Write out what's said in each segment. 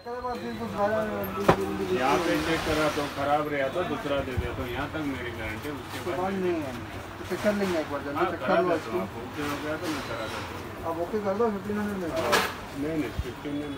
यहाँ पे चेक करा तो खराब रहा तो दूसरा दे दे, तो यहाँ तक मेरी गारंटी, उसके बाद नहीं है। चेक कर लेंगे एक बार जल्दी, चेक कर लो इसको। ओके हो गया तो मैं करा देता हूँ। अब ओके कर दो 1500 में। नहीं 15 में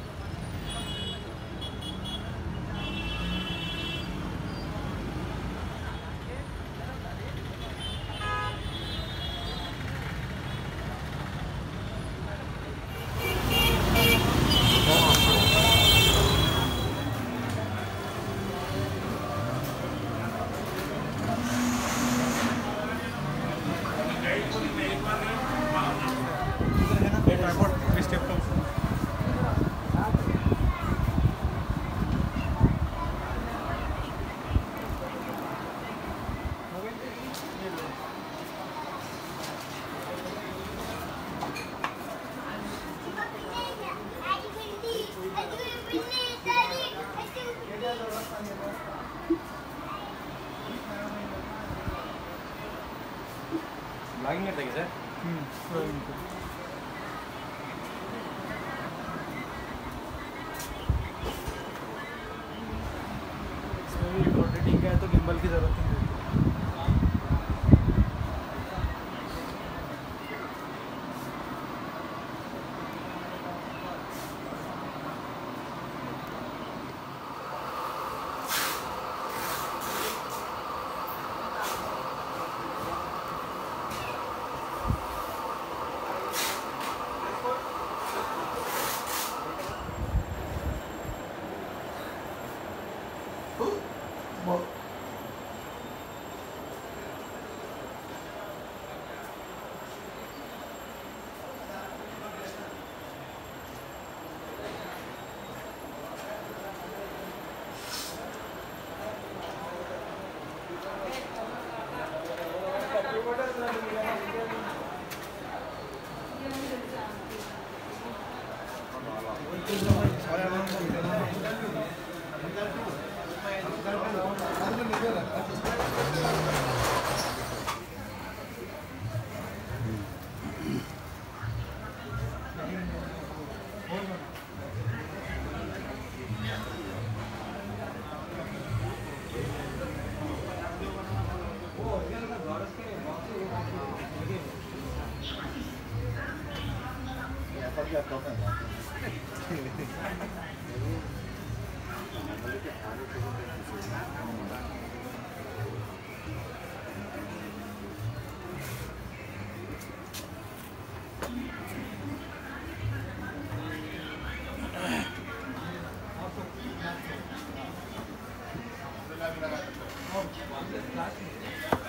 ब्लॉगिंग करते हैं सर? इसमें भी क्वांटिटी का है तो गिम्बल की ज़रूरत नहीं है।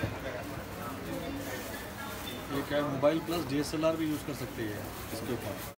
ये क्या मोबाइल प्लस DSLR भी यूज़ कर सकते हैं इसके ऊपर।